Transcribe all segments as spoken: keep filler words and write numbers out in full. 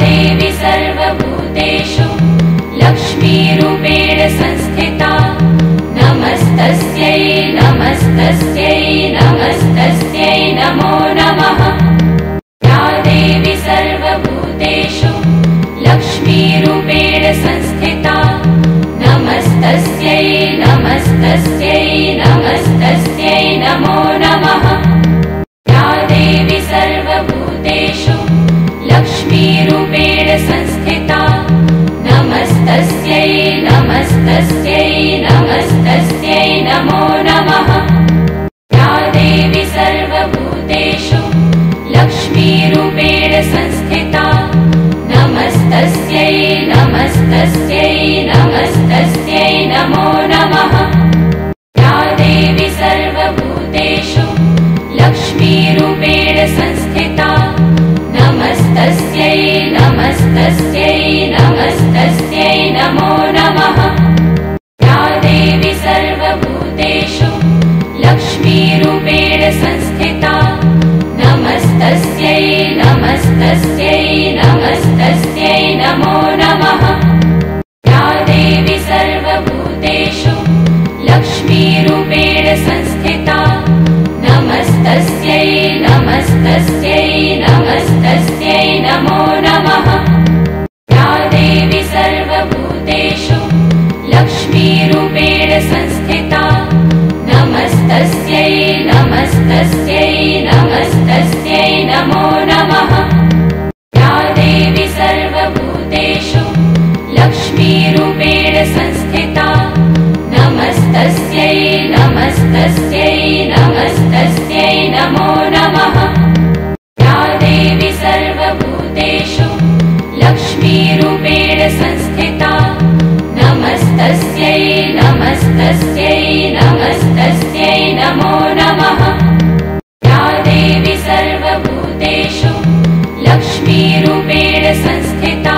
देवी सर्वभूतेषु लक्ष्मीरूपेण संस्थिता नमस्तस्यै नमस्तस्यै नमस्तस्यै नमो नमः। या देवी सर्वभूतेषु लक्ष्मीरूपेण संस्थिता नमस्तस्यै नमस्तस्यै नमस्तस्यै नमो नमः। या देवी सर्वभूतेषु लक्ष्मीरूपेण संस्थिता नमस्तस्यै नमस्तस्यै नमस्तस्यै नमो नमः। या देवी सर्वभूतेषु लक्ष्मीरूपेण संस्थिता नमस्तस्यै नमस्तस्यै नमस्तस्यै नमो नमः। या देवी सर्वभूतेषु लक्ष्मीरूपेण संस्थिता नमस्तस्यै नमस्तस्यै नमस्तस्यै नमो नमः। या देवी सर्वभूतेषु लक्ष्मीरूपेण संस्थिता नमस्तस्यै नमस्तस्यै नमस्तस्यै नमो नमः। या देवी सर्वभूतेषु लक्ष्मीरूपेण संस्थिता नमस्तस्यै नमस्तस्यै नमस्तस्यै नमो नमः। या देवी सर्वभूतेषु लक्ष्मीरूपेण संस्थिता नमस्तस्यै नमस्तस्यै नमस्तस्यै नमो नमः। या देवी सर्वभूतेषु लक्ष्मीरूपेण संस्थिता नमस्तस्यै नमस्तस्यै नमस्तस्यै नमो नमः। या देवी सर्वभूतेषु लक्ष्मीरूपेण संस्थिता नमस्तस्यै नमस्तस्यै नमस्तस्यै नमो नमः। या देवी सर्वभूतेषु लक्ष्मीरूपेण संस्थिता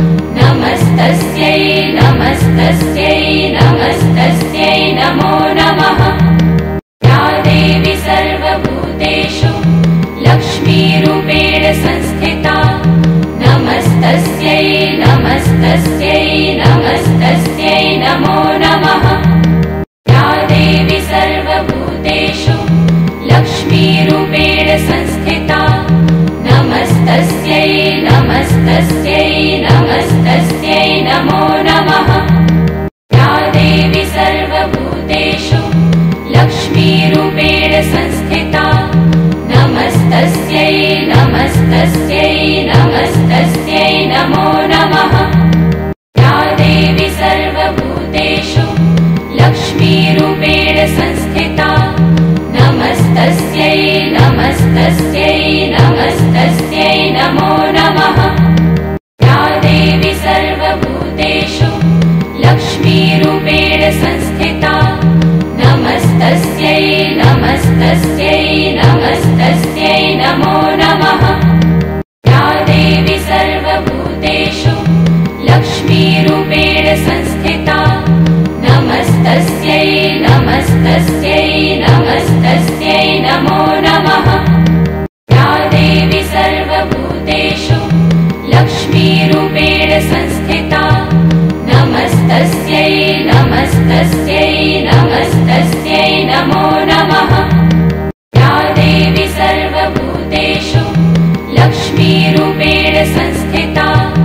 नमस्तस्यै नमस्तस्यै नमस्तस्यै नमो नमः। या देवी सर्वभूतेषु लक्ष्मीरूपेण संस्थिता नमस्तस्यै नमस्तस्यै नमस्तस्यै नमो नमः। या देवी सर्वभूतेषु लक्ष्मीरूपेण संस्थिता नमस्तस्यै नमस्तस्यै नमस्तस्यै नमो नमः। या देवी सर्वभूतेषु लक्ष्मीरूपेण संस्थिता नमस्तस्यै नमस्तस्यै नमस्तस्यै नमो नमः। या देवी सर्वभूतेषु लक्ष्मीरूपेण संस्थिता नमस्तस्यै नमस्तस्यै नमस्तस्यै नमो नमः। या देवी सर्वभूतेषु लक्ष्मीरूपेण संस्थिता नमस्तस्यै नमस्तस्यै नमस्तस्यै नमो नमः। या देवी सर्वभूतेषु लक्ष्मीरूपेण संस्थिता नमस्तस्यै नमस्तस्यै नमस्तस्यै नमो नमः। या देवी सर्वभूतेषु लक्ष्मीरूपेण संस्थिता नमस्तस्यै नमस्तस्यै नमस्तस्यै नमो नमः। या देवी सर्वभूतेषु लक्ष्मीरूपेण संस्थिता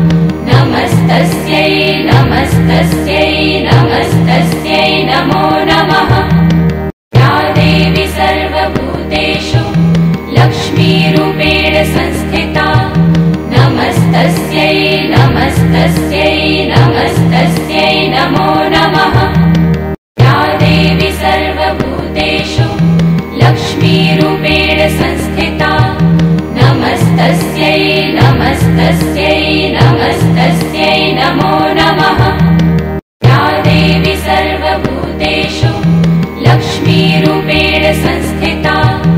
नमस्तस्यै नमस्तस्यै नमस्तस्यै नमो नमः। या देवी सर्वभूतेषु लक्ष्मीरूपेण संस्थिता नमस्तस्यै नमस्तस्यै नमस्तस्यै नमो नमः। या देवी सर्वभूतेषु लक्ष्मीरूपेण संस्थिता नमस्तस्यै नमस्तस्यै नमस्तस्यै नमो नमः। या देवी सर्वभूतेषु लक्ष्मीरूपेण संस्थिता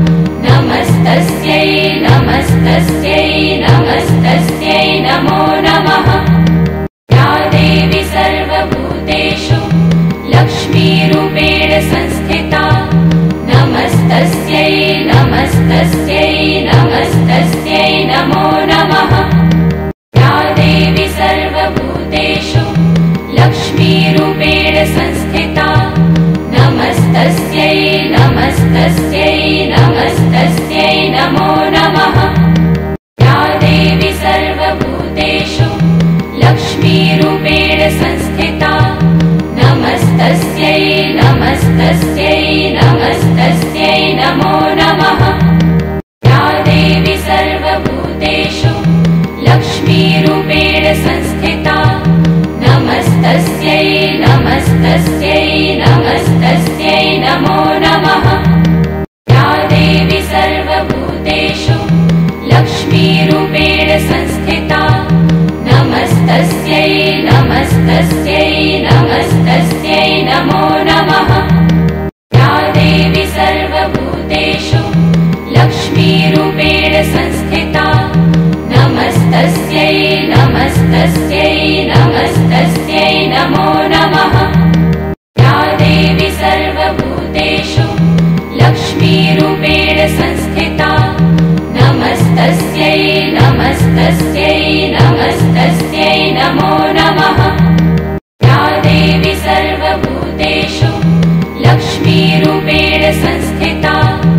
नमस्तस्यै नमस्तस्यै नमस्तस्यै नमो नमः। या देवी सर्वभूतेषु लक्ष्मीरूपेण संस्थिता नमस्तस्यै नमस्तस्यै नमस्तस्यै नमो नमः। या नमस्तस्यै नमस्तस्यै नमो नमः। या देवी सर्वभूतेषु लक्ष्मीरूपेण संस्थिता नमस्तस्यै नमस्तस्यै नमस्तस्यै नमो नमः। या देवी सर्वभूतेषु लक्ष्मीरूपेण संस्थिता नमस्तस्यै नमस्तस्यै नमस्तस्यै नमो नमः। या देवी सर्वभूतेषु लक्ष्मीरूपेण संस्थिता नमस्तस्यै नमस्तस्यै नमस्तस्यै नमो नमः। या देवी सर्वभूतेषु लक्ष्मीरूपेण संस्थिता नमस्तस्यै नमस्तस्यै नमस्तस्यै नमो नमः। या देवी सर्वभूतेषु लक्ष्मीरूपेण संस्थिता नमस्तस्यै नमस्तस्यै नमस्तस्यै नमो नमः। या देवी सर्वभूतेषु लक्ष्मीरूपेण संस्थिता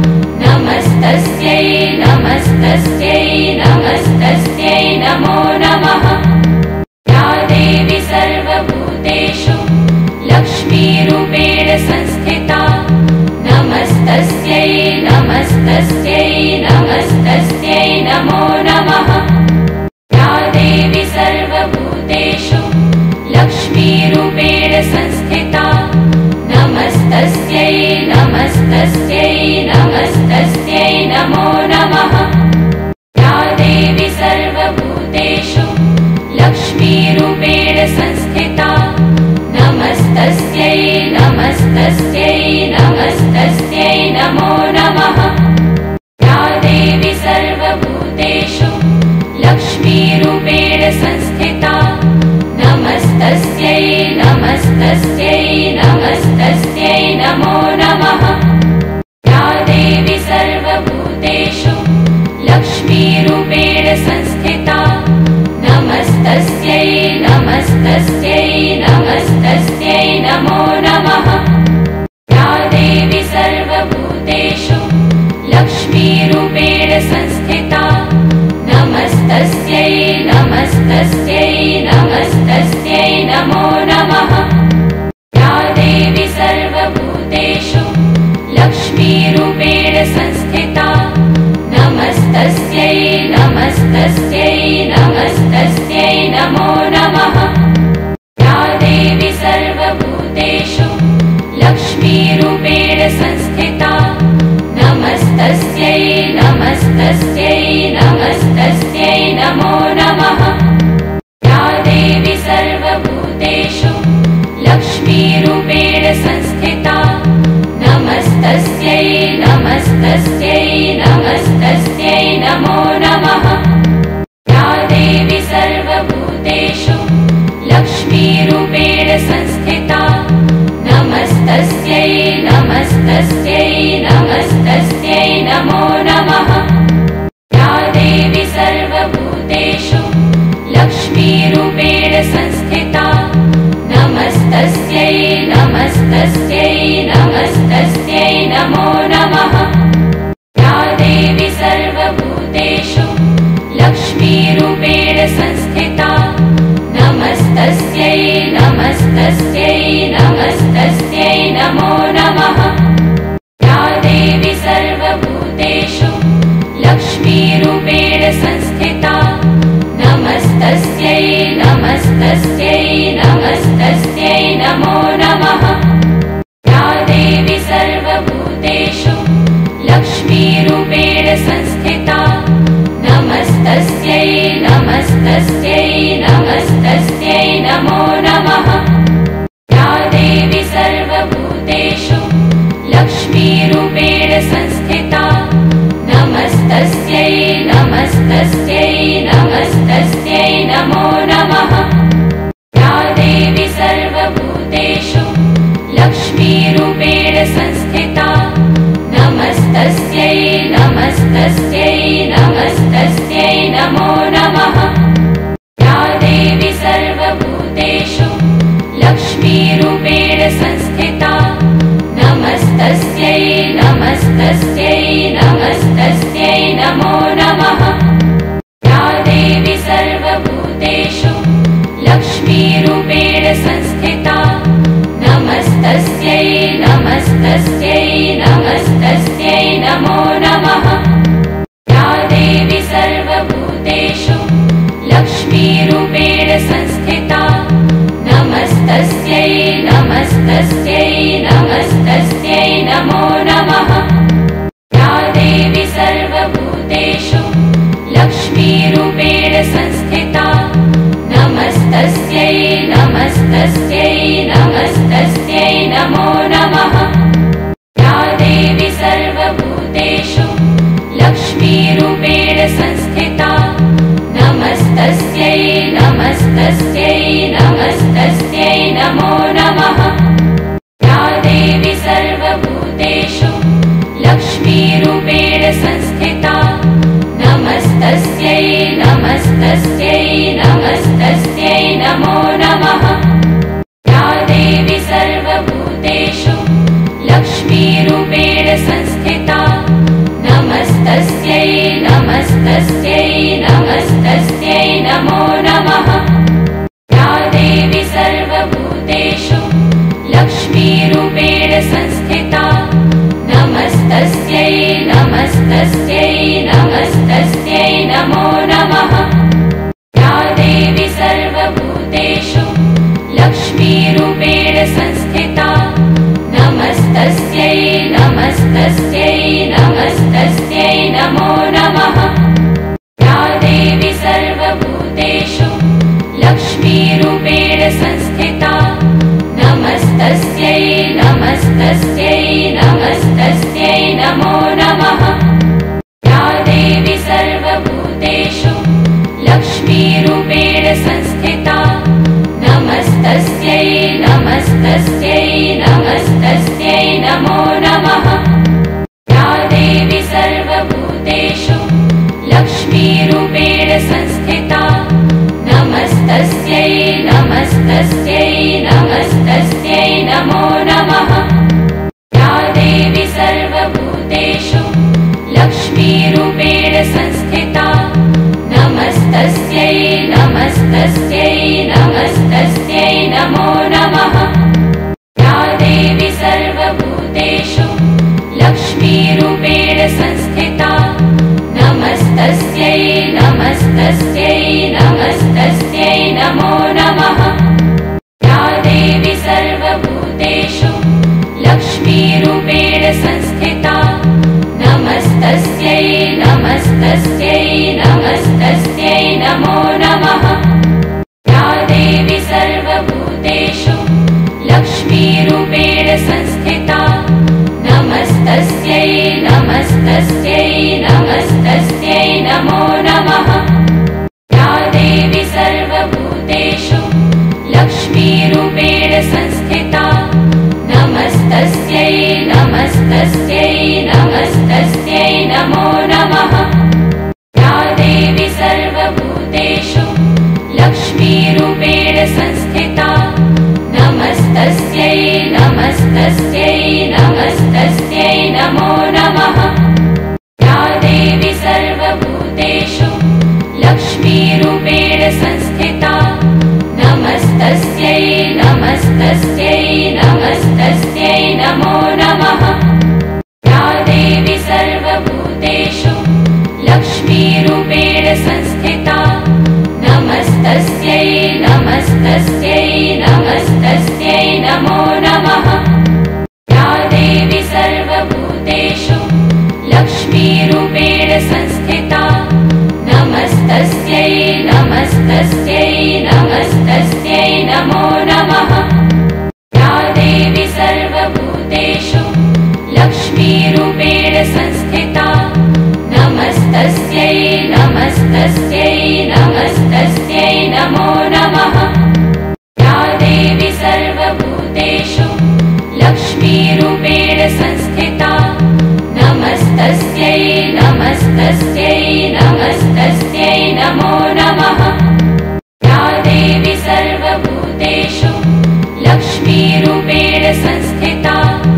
नमस्तस्यै नमस्तस्यै नमस्तस्यै नमो नमः। या देवी सर्वभूतेषु लक्ष्मीरूपेण संस्थिता नमस्तस्यै नमस्तस्यै नमस्तस्यै नमो नमः। या देवी सर्वभूतेषु लक्ष्मीरूपेण संस्थिता नमस्तस्यै नमस्तस्यै नमस्तस्यै नमो नमः। या देवी सर्वभूतेषु लक्ष्मीरूपेण संस्थिता नमस्तस्यै नमस्तस्यै नमस्तस्यै नमो नमः। या देवी सर्वभूतेषु लक्ष्मीरूपेण संस्थिता नमस्तस्यै नमस्तस्यै नमस्तस्यै नमो नमः। या देवी सर्वभूतेषु लक्ष्मीरूपेण संस्थिता नमस्तस्यै नमस्तस्यै नमस्तस्यै नमो नमः। या देवी सर्वभूतेषु लक्ष्मीरूपेण संस्थिता नमस्तस्यै नमस्तस्यै नमस्तस्यै नमो नमः। या देवी सर्वभूतेषु लक्ष्मीरूपेण संस्थिता नमस्तस्यै नमस्तस्यै नमस्तस्यै नमो नमः। या देवी सर्वभूतेषु लक्ष्मीरूपेण संस्थिता नमस्तस्यै नमस्तस्यै नमस्तस्यै नमो नमः। या देवी सर्वभूतेषु लक्ष्मीरूपेण संस्थिता नमस्तस्यै नमस्तस्यै नमस्तस्यै नमो नमः। या देवी सर्वभूतेषु लक्ष्मीरूपेण संस्थिता नमस्तस्यै नमस्तस्यै नमस्तस्यै नमो नमः। या देवी सर्वभूतेषु लक्ष्मीरूपेण संस्थिता नमस्तस्यै नमस्तस्यै नमस्तस्यै नमो नमः। या देवी सर्वभूतेषु लक्ष्मीरूपेण संस्थिता नमस्तस्यै नमस्तस्यै नमस्तस्यै नमो नमः। या देवी सर्वभूतेषु लक्ष्मीरूपेण संस्थिता नमस्तस्यै नमस्तस्यै नमस्तस्यै नमो नमः। या देवी सर्वभूतेषु लक्ष्मीरूपेण संस्थिता नमस्तस्यै नमस्तस्यै नमस्तस्यै नमो नमः। या देवी सर्वभूतेषु लक्ष्मीरूपेण संस्थिता नमस्तस्यै नमस्तस्यै नमस्तस्यै नमो नमः। या देवी सर्वभूतेषु लक्ष्मीरूपेण संस्थिता नमस्तस्यै नमस्तस्यै नमस्तस्यै नमो नमः। या देवी सर्वभूतेषु लक्ष्मीरूपेण संस्थिता नमस्तस्यै नमस्तस्यै नमस्तस्यै नमस्तस्यै नमस्तस्यै नमो नमः। या देवी सर्वभूतेषु लक्ष्मीरूपेण संस्थिता नमस्तस्यै नमस्तस्यै नमस्तस्यै नमो नमः। या देवी सर्वभूतेषु लक्ष्मीरूपेण संस्थिता नमस्तस्यै नमस्तस्यै नमस्तस्यै नमो नमः। या देवी सर्वभूतेषु लक्ष्मीरूपेण संस्थिता नमस्तस्यै नमस्तस्यै नमस्तस्यै नमो नमः। या देवी सर्वभूतेषु लक्ष्मीरूपेण संस्थिता नमस्तस्यै नमस्तस्यै नमस्तस्यै नमो नमः। या देवी सर्वभूतेषु लक्ष्मीरूपेण संस्थिता नमस्तस्यै नमस्तस्यै नमस्तस्यै नमो नमः। या देवी सर्वभूतेषु लक्ष्मीरूपेण संस्थिता नमस्तस्यै नमस्तस्यै नमस्तस्यै नमो नमः। या देवी सर्वभूतेषु लक्ष्मीरूपेण संस्थिता नमस्तस्यै नमस्तस्यै नमस्तस्यै नमो नमः। या देवी सर्वभूतेषु लक्ष्मीरूपेण संस्थिता नमस्तस्यै नमस्तस्यै नमस्तस्यै नमो नमः। या देवी सर्वभूतेषु लक्ष्मीरूपेण संस्थिता नमस्तस्यै नमस्तस्यै नमस्तस्यै नमो नमः। या देवी सर्वभूतेषु लक्ष्मीरूपेण संस्थिता नमस्तस्यै नमस्तस्यै नमस्तस्यै नमो नमः। या देवी सर्वभूतेषु लक्ष्मीरूपेण संस्थिता नमस्तस्यै नमस्तस्यै नमस्तस्यै नमो नमः। या देवी सर्वभूतेषु लक्ष्मीरूपेण संस्थिता नमस्तस्यै नमस्तस्यै नमस्तस्यै नमो नमः। या देवी सर्वभूतेषु लक्ष्मीरूपेण संस्थिता नमस्तस्यै नमस्तस्यै नमस्तस्यै नमो नमः। या देवी सर्वभूतेषु लक्ष्मीरूपेण संस्थिता नमस्तस्यै नमस्तस्यै नमस्तस्यै नमो नमः। या देवी सर्वभूतेषु लक्ष्मीरूपेण संस्थिता नमस्तस्यै नमस्तस्यै नमस्तस्यै नमो नमः। या देवी सर्वभूतेषु लक्ष्मीरूपेण संस्थिता नमस्तस्यै नमस्तस्यै नमस्तस्यै नमो नमः। या देवी सर्वभूतेषु लक्ष्मीरूपेण संस्थिता नमस्तस्यै नमस्तस्यै नमस्तस्यै नमो नमः। या देवी सर्वभूतेषु लक्ष्मीरूपेण संस्थिता नमस्तस्यै नमस्तस्यै नमस्तस्यै नमो नमः। या देवी सर्वभूतेषु लक्ष्मीरूपेण संस्थिता नमस्तस्यै नमस्तस्यै नमस्तस्यै नमो नमः। या देवी सर्वभूतेषु लक्ष्मीरूपेण संस्थिता नमस्तस्यै नमस्तस्यै नमस्तस्यै नमो नमः। या देवी सर्वभूतेषु लक्ष्मीरूपेण संस्थिता नमस्तस्यै नमस्तस्यै नमस्तस्यै नमो नमः। या देवी सर्वभूतेषु लक्ष्मीरूपेण संस्थिता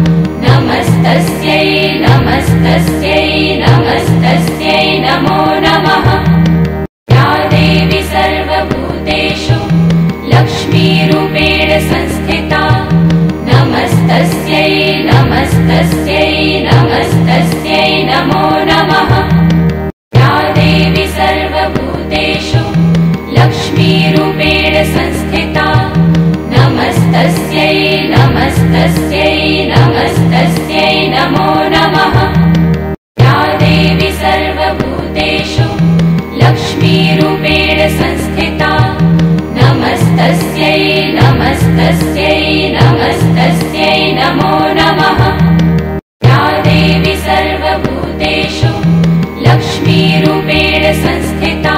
नमस्तस्यै नमस्तस्यै नमस्तस्यै नमो नमः। या देवी सर्वभूतेषु लक्ष्मीरूपेण संस्थिता नमस्तस्यै नमस्तस्यै नमस्तस्यै नमो नमः। या देवी सर्वभूतेषु लक्ष्मीरूपेण संस्थिता नमस्तस्यै नमस्तस्यै नमस्तस्यै नमो नमः। या देवी सर्वभूतेषु लक्ष्मीरूपेण संस्थिता नमस्तस्यै नमस्तस्यै नमस्तस्यै नमो नमः। या देवी सर्वभूतेषु लक्ष्मीरूपेण संस्थिता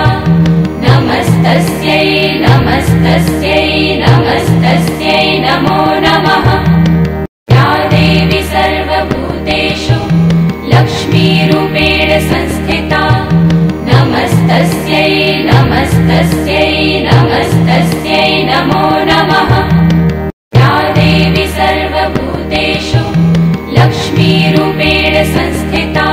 नमस्तस्यै नमस्तस्यै नमस्तस्यै नमो नमः। या देवी सर्वभूतेषु लक्ष्मीरूपेण संस्थिता नमस्तस्यै नमस्तस्यै नमस्तस्यै नमो नमः। या देवी सर्वभूतेषु लक्ष्मीरूपेण संस्थिता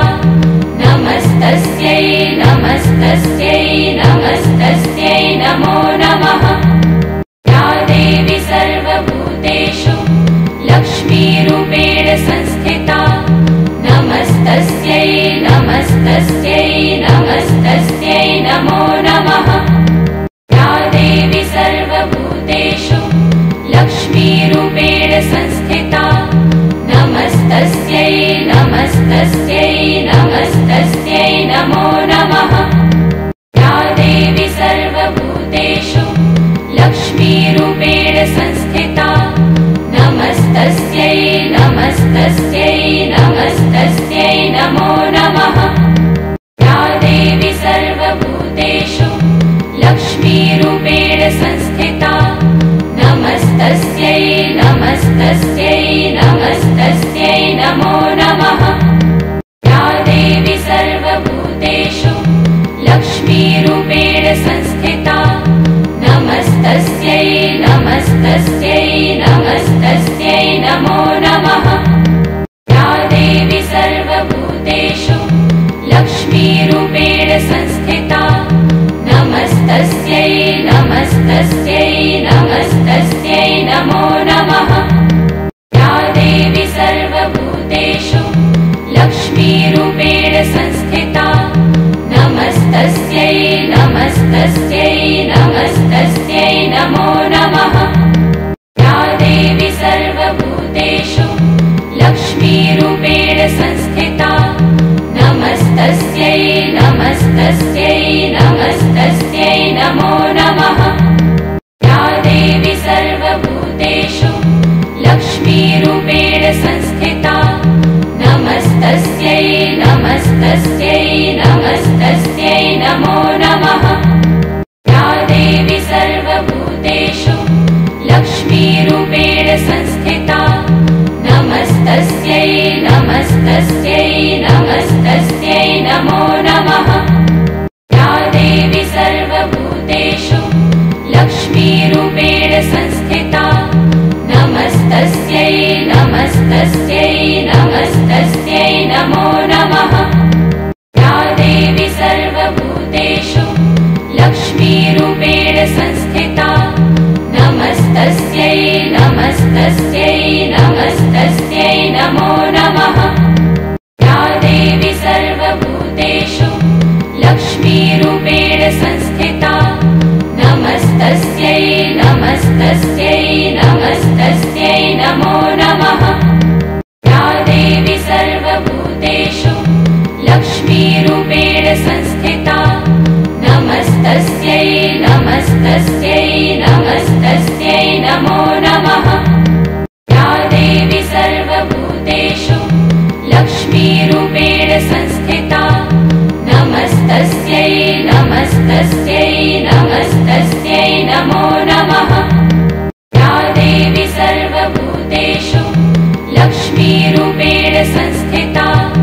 नमस्तस्यै नमस्तस्यै नमस्तस्यै नमो नमः। या देवी सर्वभूतेषु लक्ष्मीरूपेण संस्थिता नमस्तस्यै नमस्तस्यै नमस्तस्यै नमो नमः। या देवी सर्वभूतेषु लक्ष्मीरूपेण संस्थिता नमस्तस्यै नमस्तस्यै नमस्तस्यै नमो नमः। या देवी सर्वभूतेषु लक्ष्मीरूपेण संस्थिता नमस्तस्यै नमस्तस्यै नमस्तस्यै नमो नमः। या देवी सर्वभूतेषु लक्ष्मीरूपेण संस्थिता नमस्तस्यै नमस्तस्यै नमस्तस्यै नमो नमः। या देवी सर्वभूतेषु लक्ष्मीरूपेण संस्थिता नमस्तस्यै नमस्तस्यै नमस्तस्यै नमो नमः। या देवी सर्वभूतेषु लक्ष्मीरूपेण संस्थिता नमस्तस्यै नमस्तस्यै नमस्तस्यै नमो नमः। या देवी सर्वभूतेषु लक्ष्मीरूपेण संस्थिता नमस्तस्यै नमस्तस्यै नमस्तस्यै नमो नमः। या देवी सर्वभूतेषु लक्ष्मीरूपेण संस्थिता नमस्तस्यै नमस्तस्यै नमस्तस्यै नमो नमः। या देवी सर्वभूतेषु लक्ष्मीरूपेण संस्थिता नमस्तस्यै नमस्तस्यै नमस्तस्यै नमो नमः। या देवी सर्वभूतेषु लक्ष्मीरूपेण संस्थिता नमस्तस्यै नमस्तस्यै नमस्तस्यै नमो नमः। या देवी सर्वभूतेषु लक्ष्मीरूपेण संस्थिता नमस्तस्यै नमस्तस्यै नमस्तस्यै नमो नमः। या देवी सर्वभूतेषु लक्ष्मीरूपेण संस्थिता नमस्तस्यै नमस्तस्यै नमस्तस्यै नमो नमः। या देवी सर्वभूतेषु लक्ष्मीरूपेण संस्थिता नमस्तस्यै नमस्तस्यै नमस्तस्यै नमो नमः। या देवी सर्वभूतेषु लक्ष्मीरूपेण संस्थिता नमस्तस्यै नमस्तस्यै नमस्तस्यै नमो नमः। या देवी सर्वभूतेषु लक्ष्मीरूपेण संस्थिता नमस्तस्यै नमस्तस्यै नमस्तस्यै नमो नमः। या देवी सर्वभूतेषु लक्ष्मीरूपेण संस्थिता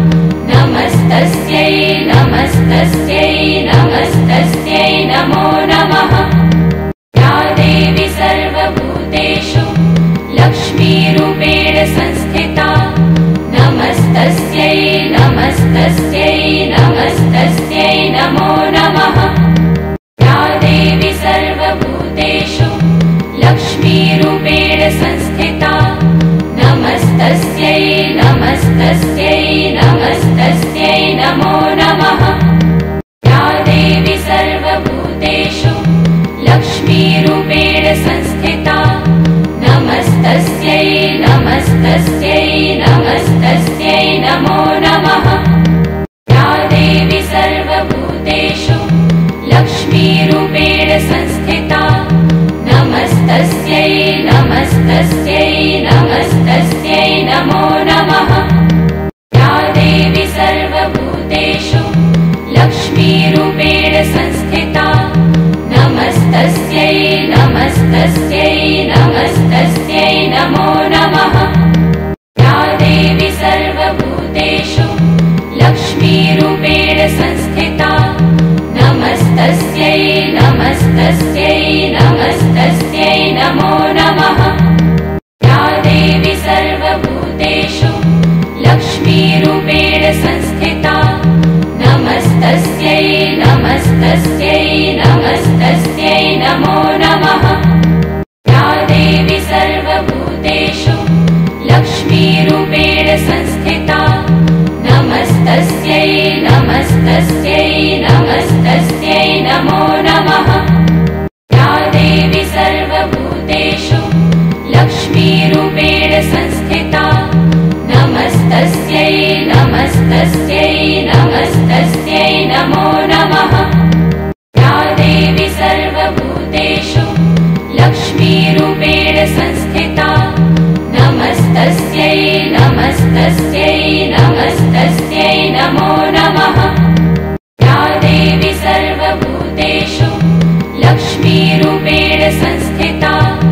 नमस्तस्यै नमस्तस्यै नमस्तस्यै नमो नमः। या देवी सर्वभूतेषु लक्ष्मीरूपेण संस्थिता नमस्तस्यै नमस्तस्यै नमस्तस्यै नमो नमः। या देवी सर्वभूतेषु लक्ष्मीरूपेण संस्थिता नमस्तस्यै नमस्तस्यै नमस्तस्यै नमस्तस्यै नमो नमः। या देवी सर्वभूतेषु लक्ष्मीरूपेण संस्थिता नमस्तस्यै नमस्तस्यै नमस्तस्यै नमो नमः। या देवी सर्वभूतेषु लक्ष्मीरूपेण संस्थिता नमस्तस्यै नमस्तस्यै नमस्तस्यै नमो नमः। या देवी सर्वभूतेषु लक्ष्मीरूपेण संस्थिता नमस्तस्यै नमस्तस्यै नमस्तस्यै नमो नमः। या देवी सर्वभूतेषु लक्ष्मीरूपेण संस्थिता नमस्तस्यै नमस्तस्यै नमस्तस्यै नमो नमः। या देवी सर्वभूतेषु लक्ष्मीरूपेण संस्थिता नमस्तस्यै नमस्तस्यै नमस्तस्यै नमो नमः। या देवी सर्वभूतेषु लक्ष्मीरूपेण संस्थिता नमस्तस्यै नमस्तस्यै नमस्तस्यै नमो नमः। या देवी सर्वभूतेषु लक्ष्मीरूपेण संस्थिता नमस्तस्यै नमस्तस्यै नमस्तस्यै नमो नमः। या देवी सर्वभूतेषु लक्ष्मीरूपेण संस्थिता नमस्तस्यै नमस्तस्यै नमस्तस्यै नमो नमः। या देवी सर्वभूतेषु लक्ष्मीरूपेण संस्थिता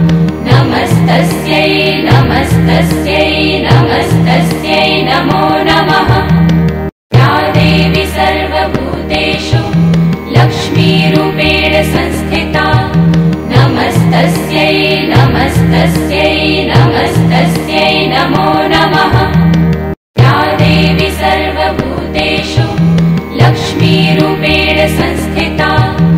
नमस्तस्यै नमस्तस्यै नमस्तस्यै नमो नमः। या देवी सर्वभूतेषु लक्ष्मीरूपेण संस्थिता नमस्तस्यै नमस्तस्यै नमस्तस्यै नमो नमः। या देवी सर्वभूतेषु लक्ष्मीरूपेण संस्थिता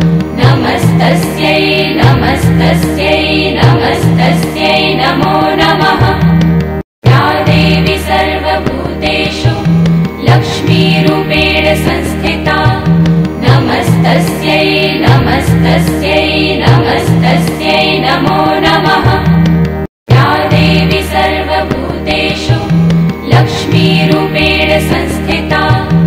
नमस्तस्यै नमस्तस्यै नमस्तस्यै नमो नमः। या देवी सर्वभूतेषु लक्ष्मीरूपेण संस्थिता नमस्तस्यै नमस्तस्यै नमस्तस्यै नमो नमः। या देवी सर्वभूतेषु लक्ष्मीरूपेण संस्थिता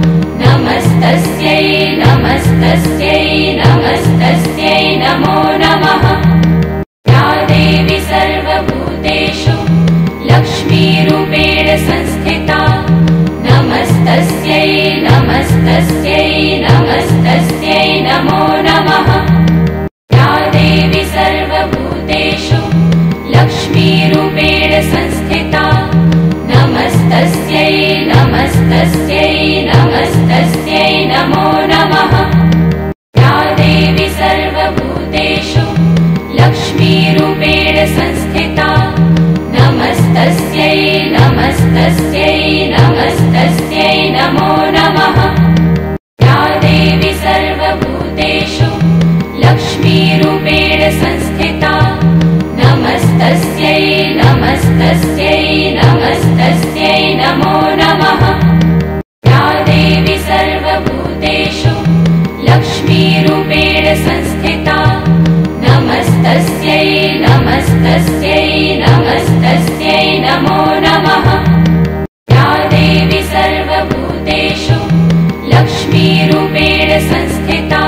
नमस्तस्यै नमस्तस्यै नमस्तस्यै नमो नमः। या देवी सर्वभूतेषु लक्ष्मीरूपेण संस्थिता नमस्तस्यै नमस्तस्यै नमस्तस्यै नमो नमः। या देवी सर्वभूतेषु लक्ष्मीरूपेण संस्थिता नमस्तस्यै नमस्तस्यै नमस्तस्यै नमो नमः। या देवी सर्वभूतेषु लक्ष्मीरूपेण संस्थिता नमस्तस्यै नमस्तस्यै नमस्तस्यै नमो नमः। या देवी सर्वभूतेषु लक्ष्मीरूपेण संस्थिता नमस्तस्यै नमस्तस्यै नमस्तस्यै नमो नमः। या देवी सर्वभूतेषु लक्ष्मीरूपेण संस्थिता नमस्तस्यै नमस्तस्यै नमस्तस्यै नमो नमः। या देवी सर्वभूतेषु लक्ष्मीरूपेण संस्थिता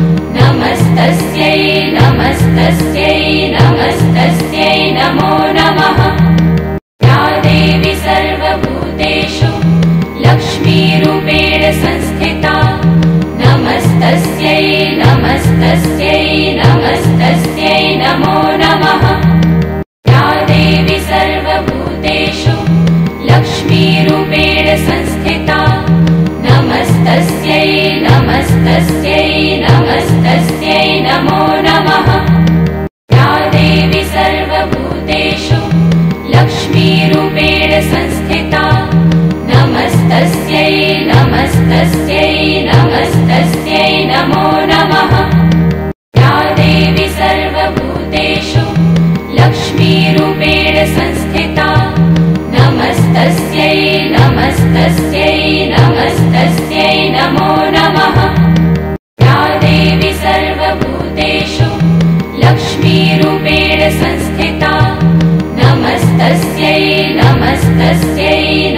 नमस्तस्यै नमस्तस्यै नमस्तस्यै नमो नमः। या देवी सर्वभूतेषु लक्ष्मीरूपेण संस्थिता नमस्तस्यै नमस्तस्यै नमस्तस्यै नमो नमः। या देवी सर्वभूतेषु लक्ष्मीरूपेण संस्थिता नमस्तस्यै नमस्तस्यै नमस्तस्यै नमो नमः। या देवी सर्वभूतेषु लक्ष्मीरूपेण संस्थिता नमस्तस्यै नमस्तस्यै नमस्तस्यै नमो नमः। या देवी सर्वभूतेषु लक्ष्मीरूपेण संस्थिता नमस्तस्यै नमस्तस्यै नमस्तस्यै